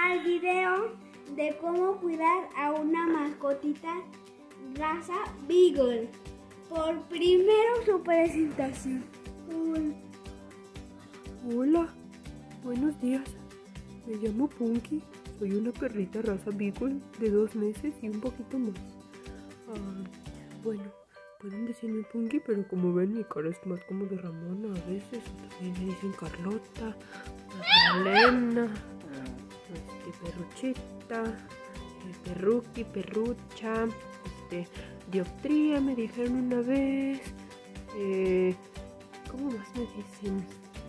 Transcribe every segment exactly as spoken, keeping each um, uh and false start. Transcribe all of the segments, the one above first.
al video de cómo cuidar a una mascotita raza Beagle. Por primero su presentación. Hola, buenos días. Me llamo Punky. Soy una perrita raza Beagle de dos meses y un poquito más. Ah, bueno, pueden decirme Punky, pero como ven mi cara es más como de Ramona a veces. También me dicen Carlota, Magdalena, este, Perruchita, eh, Perruqui, Perrucha, este, Dioptría me dijeron una vez. Eh, ¿Cómo más me dicen?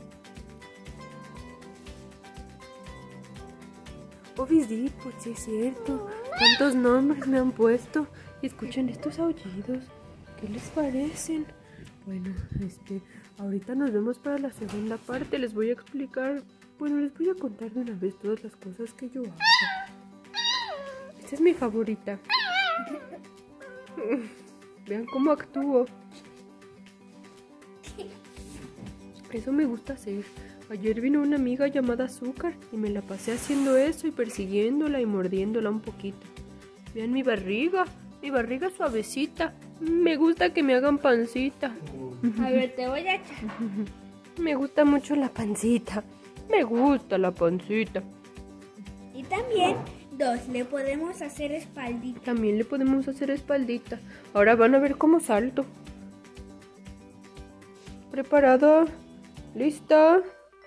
Obisdi, pues sí es cierto. ¿Cuántos nombres me han puesto? Y escuchen estos aullidos. ¿Qué les parecen? Bueno, este, ahorita nos vemos para la segunda parte. Les voy a explicar, bueno, les voy a contar de una vez todas las cosas que yo hago. Esta es mi favorita. Vean cómo actúo. Eso me gusta hacer. Ayer vino una amiga llamada Azúcar y me la pasé haciendo eso y persiguiéndola y mordiéndola un poquito. Vean mi barriga, mi barriga suavecita. Me gusta que me hagan pancita. A ver, te voy a echar. Me gusta mucho la pancita. Me gusta la pancita. Y también, dos, le podemos hacer espaldita. También le podemos hacer espaldita. Ahora van a ver cómo salto. ¿Preparada? ¿Lista?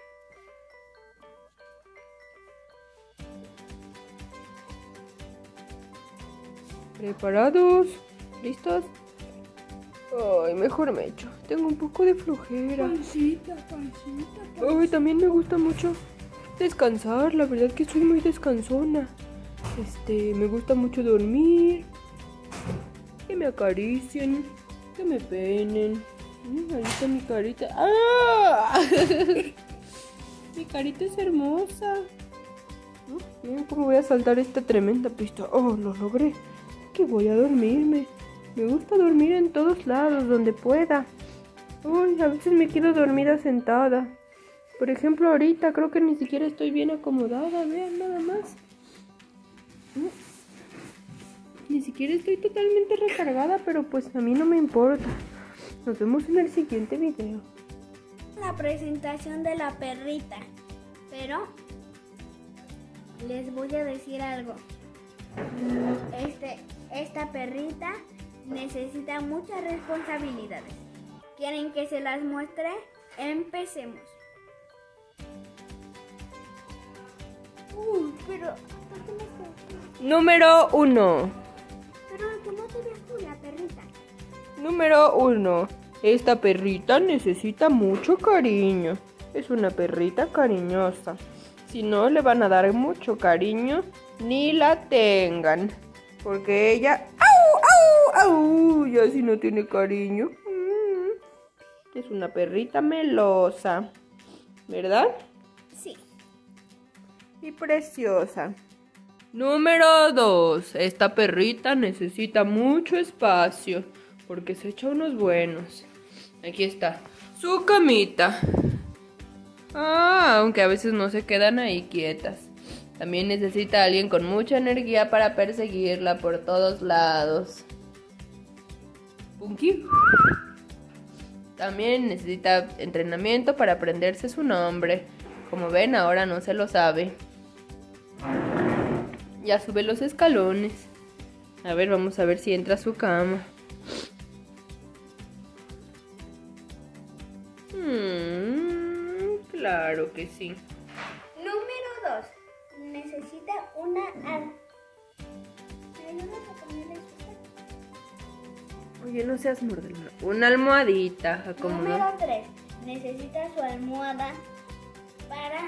¿Preparados? ¿Listos? Ay, mejor me echo. Tengo un poco de flojera. Pancita, pancita, pancita. Ay, también me gusta mucho descansar. La verdad que soy muy descansona. Este, me gusta mucho dormir. Que me acaricien. Que me peinen. Mm, ahí está mi carita. ¡Ah! Mi carita es hermosa. ¿No? Miren cómo voy a saltar esta tremenda pista. Oh, lo logré. Que voy a dormirme. Me gusta dormir en todos lados, donde pueda. Uy, a veces me quedo dormida sentada. Por ejemplo, ahorita creo que ni siquiera estoy bien acomodada. Vean nada más. Ni siquiera estoy totalmente recargada, pero pues a mí no me importa. Nos vemos en el siguiente video. La presentación de la perrita. Pero les voy a decir algo. Este, esta perrita necesita muchas responsabilidades. ¿Quieren que se las muestre? Empecemos. Uy, pero ¿por qué me estás? Número uno. Pero ¿cómo te ves tú, la perrita? Número uno. Esta perrita necesita mucho cariño. Es una perrita cariñosa. Si no le van a dar mucho cariño, ni la tengan. Porque ella... ¡Au, au, au! Ya si no tiene cariño. Mm. Es una perrita melosa. ¿Verdad? Sí. Y preciosa. Número dos. Esta perrita necesita mucho espacio. Porque se echa unos buenos. Aquí está. Su camita. Ah, aunque a veces no se quedan ahí quietas. También necesita a alguien con mucha energía para perseguirla por todos lados. Punky. También necesita entrenamiento para aprenderse su nombre. Como ven, ahora no se lo sabe. Ya sube los escalones. A ver, vamos a ver si entra a su cama. Hmm, claro que sí. Número dos. Necesita una al... ¿Me ayudas a ponerle esto? Oye, no seas mordedora. Una almohadita. Acomoda. Número tres. Necesita su almohada para...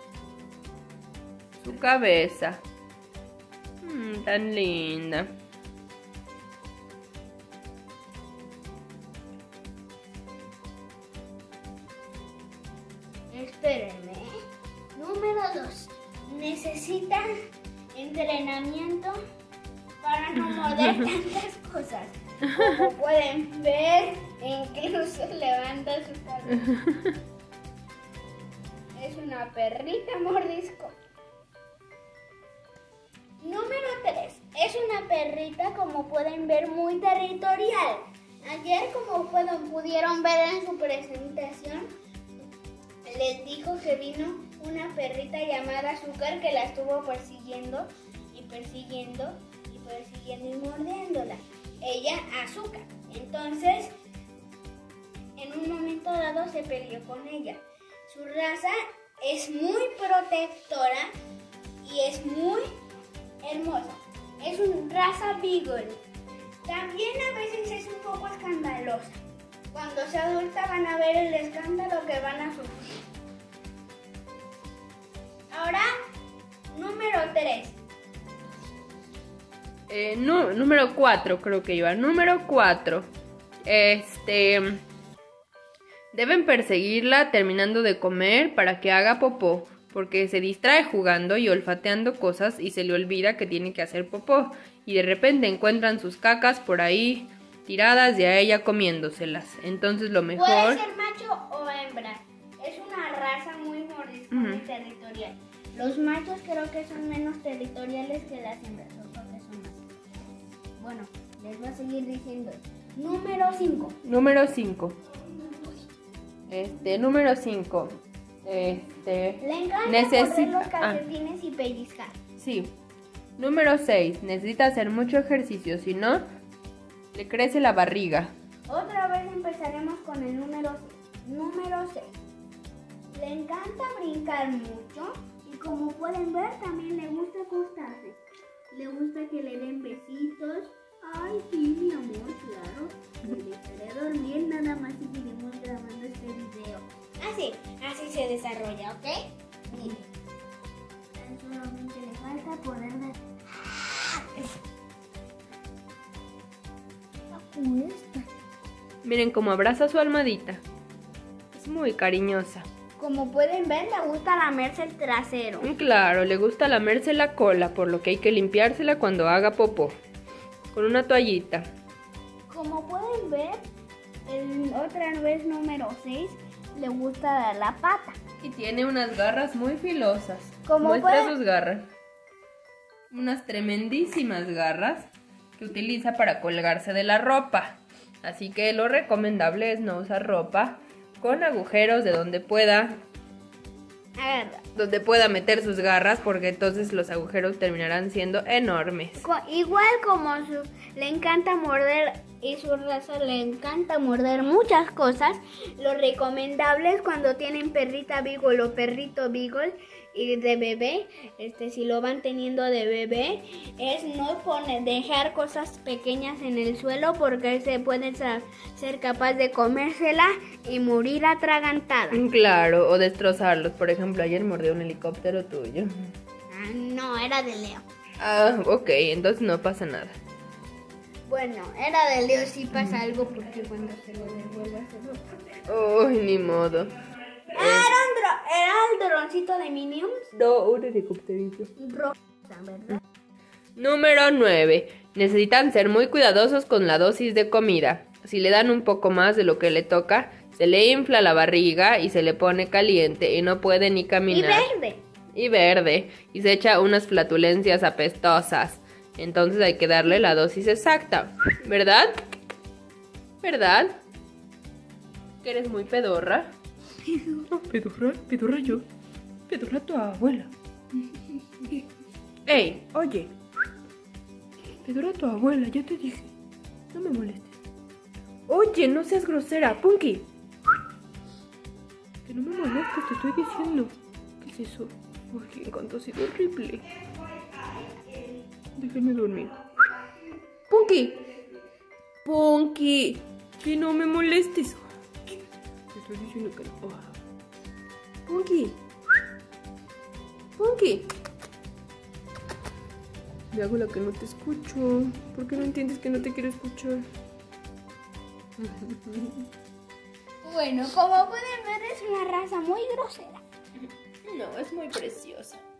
Su cabeza. Hmm, tan linda. Espérenme. Número dos. Necesita entrenamiento para no morder tantas cosas. Como pueden ver, incluso levanta su cabeza. Es una perrita mordisco. una perrita, como pueden ver, muy territorial. Ayer, como pueden, pudieron ver en su presentación, les dijo que vino una perrita llamada Azúcar que la estuvo persiguiendo y persiguiendo y persiguiendo y mordiéndola. Ella, Azúcar. Entonces, en un momento dado se peleó con ella. Su raza es muy protectora y es muy hermosa. Es una raza Beagle. También a veces es un poco escandalosa. Cuando sea adulta van a ver el escándalo que van a sufrir. Ahora, número tres. Eh, no, número cuatro creo que iba. Número cuatro. Este... Deben perseguirla terminando de comer para que haga popó, porque se distrae jugando y olfateando cosas y se le olvida que tiene que hacer popó. Y de repente encuentran sus cacas por ahí tiradas y a ella comiéndoselas. Entonces lo mejor... Puede ser macho o hembra. Es una raza muy mordiscona y territorial. Los machos creo que son menos territoriales que las hembras, o porque son más. Bueno, les voy a seguir diciendo. Número cinco. Número cinco. Este, número cinco. Este... Le encanta necesita... morder los calcetines ah. y pellizcar. Sí. Número seis. Necesita hacer mucho ejercicio, si no, le crece la barriga. Otra vez empezaremos con el número seis. Número seis. Le encanta brincar mucho y como pueden ver también le gusta acostarse. Le gusta que le den besitos. Ay, sí, mi amor, claro. Me dejaré dormir nada más si seguimos grabando este video. Así, así se desarrolla, ¿ok? Miren. Tan solamente le falta poder de... Miren cómo abraza su almohadita. Es muy cariñosa. Como pueden ver, le gusta lamerse el trasero. Claro, le gusta lamerse la cola, por lo que hay que limpiársela cuando haga popó. Con una toallita. Como pueden ver, el, otra vez número seis, le gusta dar la pata. Y tiene unas garras muy filosas. Como Muestra puede... sus garras. Unas tremendísimas garras que utiliza para colgarse de la ropa. Así que lo recomendable es no usar ropa con agujeros de donde pueda... Agarra. Donde pueda meter sus garras, porque entonces los agujeros terminarán siendo enormes. Igual como su, le encanta morder y su raza le encanta morder muchas cosas, lo recomendable es cuando tienen perrita Beagle o perrito Beagle y de bebé, este si lo van teniendo de bebé, es no poner, dejar cosas pequeñas en el suelo porque se puede ser capaz de comérsela y morir atragantada. Claro, o destrozarlos. Por ejemplo, ayer mordió un helicóptero tuyo. Ah, no, era de Leo. Ah, ok, entonces no pasa nada. Bueno, era de Leo, sí pasa algo porque cuando se lo devuelva se lo... Uy, ni modo. Ah, era, un dro era el droncito de Minions. No, un helicópterito. Rosa, ¿verdad? Número nueve. Necesitan ser muy cuidadosos con la dosis de comida. Si le dan un poco más de lo que le toca, se le infla la barriga y se le pone caliente y no puede ni caminar. Y verde. Y verde. Y se echa unas flatulencias apestosas. Entonces hay que darle la dosis exacta. ¿Verdad? ¿Verdad? Que eres muy pedorra. No, pedorra, pedorra yo. Pedorra tu abuela. Ey, oye. Pedorra tu abuela, ya te dije. No me molestes. Oye, no seas grosera, Punky. Que no me molestes, te estoy diciendo. ¿Qué es eso? Uy, en cuanto ha sido horrible. Déjenme dormir. Punky. Punky. Que no me molestes. Te estoy diciendo que no. Oh. Punky. Punky. Me hago la que no te escucho. ¿Por qué no entiendes que no te quiero escuchar? Bueno, como pueden ver es una raza muy grosera. No, es muy preciosa.